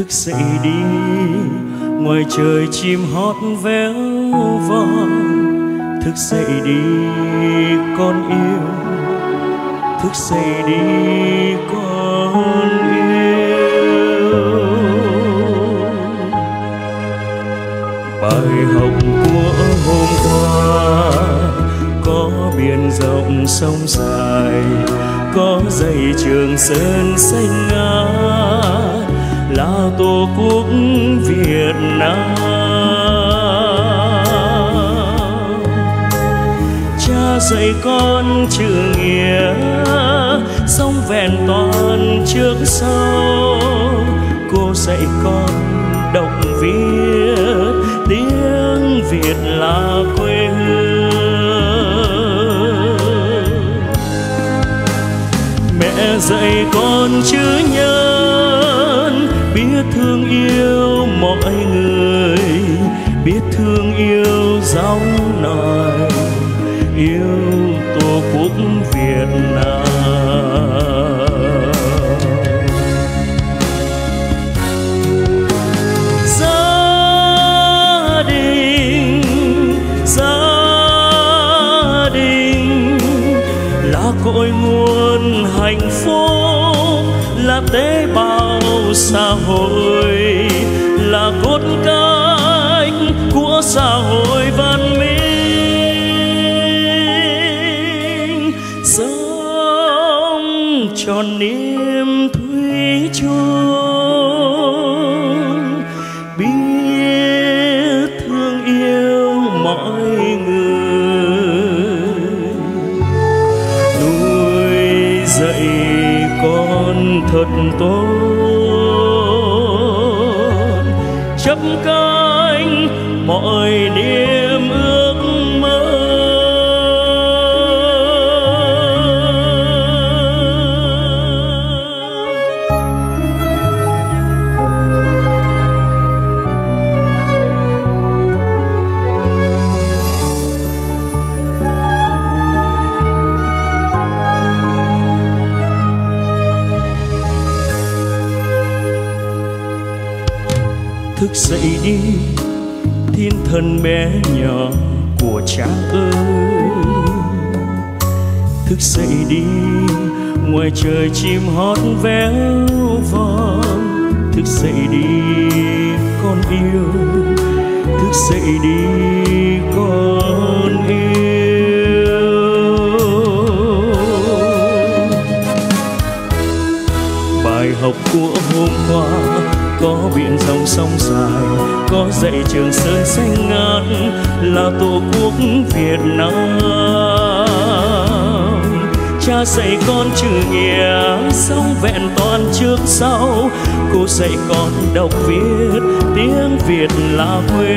Thức dậy đi, ngoài trời chim hót véo von. Thức dậy đi con yêu, thức dậy đi con yêu. Bài học của hôm qua có biển rộng sông dài, có dãy Trường Sơn xanh ngát là tổ quốc Việt Nam. Cha dạy con chữ nghĩa, sống vẹn toàn trước sau. Cô dạy con đọc viết, tiếng Việt là quê hương. Mẹ dạy con chữ nhân, biết thương yêu mọi người, biết thương yêu gióng nòi, yêu tổ quốc Việt Nam. Gia đình là cội nguồn hạnh phúc, là tế bào xã hội, là cốt cách của xã hội văn minh. Sống tròn niềm thủy chung, biết thương yêu mọi người, nuôi dạy con thật tốt, chấp cánh mọi niềm ước mơ. Thức dậy đi thiên thần bé nhỏ của cha ơi, thức dậy đi ngoài trời chim hót véo von. Thức dậy đi con yêu, thức dậy đi con yêu. Bài học của hôm qua có biển dòng sông dài, có dãy Trường Sơn xanh ngát là tổ quốc Việt Nam. Cha dạy con chữ nghĩa, sống vẹn toàn trước sau. Cô dạy con đọc viết, tiếng Việt là quê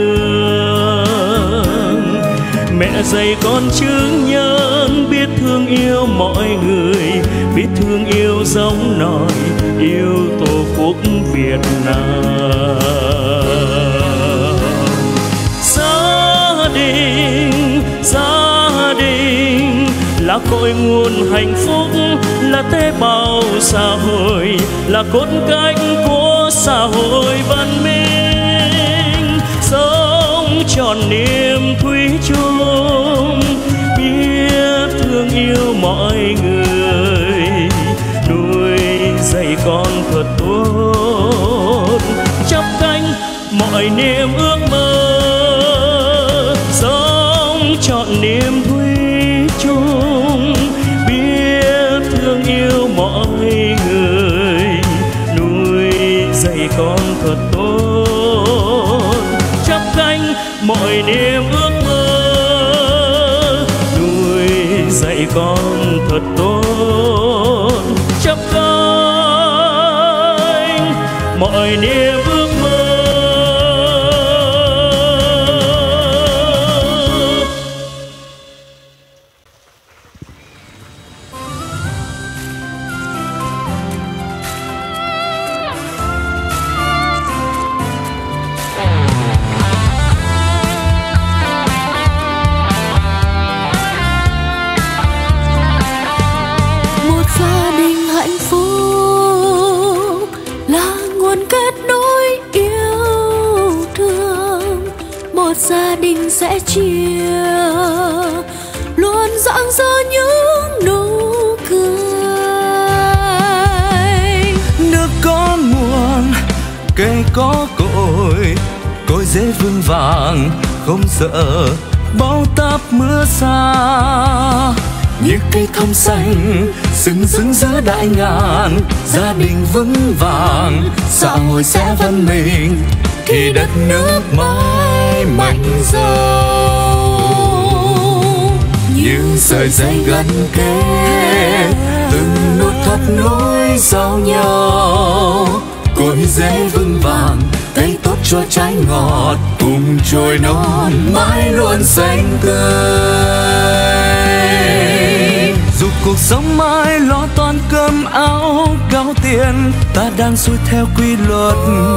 hương. Mẹ dạy con chữ nhân, biết thương yêu mọi người, biết thương yêu giống nòi, yêu tổ quốc Việt Nam. Gia đình là cội nguồn hạnh phúc, là tế bào xã hội, là cốt cách của xã hội văn minh. Sống tròn niềm thủy chung, biết thương yêu mọi người, nuôi dạy con thật tốt, chắp cánh mọi niềm ước mơ. Sống trọn niềm thủy chung, biết thương yêu mọi người, nuôi dạy con thật tốt, chắp cánh mọi niềm ước mơ, nuôi dạy con thật tốt, chắp cánh mọi niềm ước mơ. Một gia đình hạnh phúc là nguồn kết gia đình sẽ chia, luôn rạng rỡ những nụ cười. Nước có nguồn, cây có cội, cội dễ vững vàng không sợ bão táp mưa xa. Như cây thông xanh sừng sững giữa đại ngàn, gia đình vững vàng xã hội sẽ văn minh khi đất nước mãi mạnh giàu. Như sợi dây gắn kết từng nút thắt nối giao nhau, cội dễ vững vàng cây tốt cho trái ngọt, cùng trồi non mãi luôn xanh tươi. Dù cuộc sống mãi lo toan cơm áo gạo tiền, ta đang xuôi theo quy luật.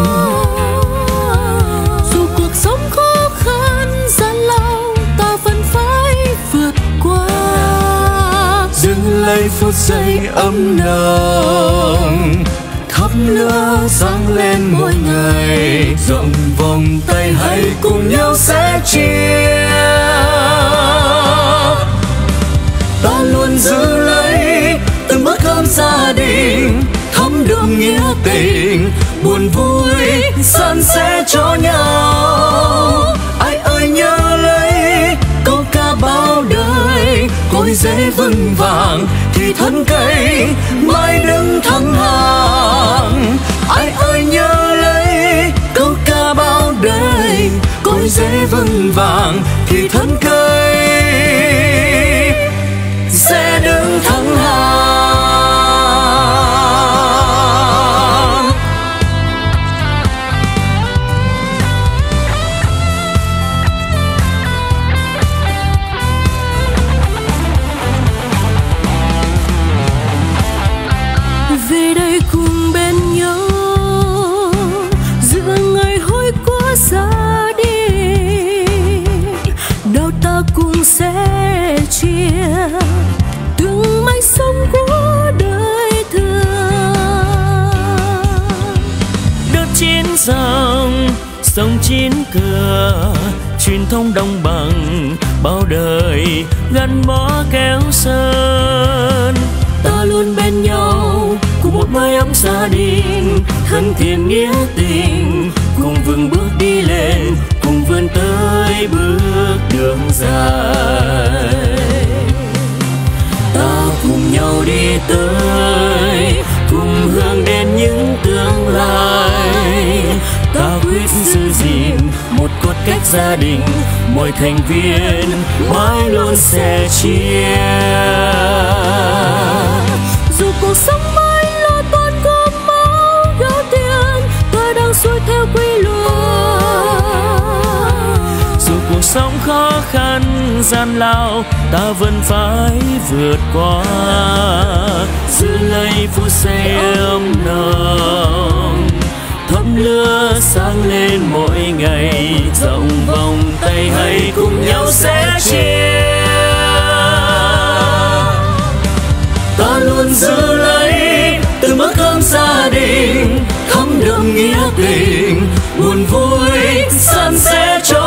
Dù cuộc sống khó khăn gian lao, ta vẫn phải vượt qua. Dừng lấy phút giây ấm nồng, thắp lửa sáng lên mỗi ngày, rộng vòng tay hãy cùng nhau sẻ chia. Ta luôn giữ lấy từng bữa cơm gia đình, thấm đượm nghĩa tình, buồn vui san sẻ cho nhau. Ai ơi nhớ lấy câu ca bao đời, cội dễ vững vàng thì thân cây mãi đứng thẳng hàng. Ai ơi nhớ lấy câu ca bao đời, cội dễ vững vàng thì thân cây sẽ đứng thẳng hàng. Về đây cùng bên nhau giữa ngày hối của gia đình, đâu ta cùng sẽ chia từng mảnh sống của đời thường. Đất chín dòng, sông chín cửa, truyền thống đồng bằng bao đời gắn bó kéo sơn. Ta luôn bên nhau cùng một mái ấm gia đình, thân thiện nghĩa tình, cùng vững bước đi lên, cùng vươn tới bước đường dài. Ta cùng nhau đi tới, cùng hướng đến những tương lai. Ta quyết giữ gìn một cốt cách gia đình, mỗi thành viên mãi luôn sẻ chia. Dù cuộc sống mãi lo toan cơm áo gạo tiền, ta đang xuôi theo quy luật. Dù cuộc sống khó khăn gian lao, ta vẫn phải vượt qua. Giữ lấy phút giây ấm nồng, thắp lửa sáng lên mỗi ngày, rộng vòng tay hãy cùng nhau sẻ chia. Ta luôn giữ lấy từng bữa cơm gia đình, thấm đượm nghĩa tình, buồn vui san sẻ cho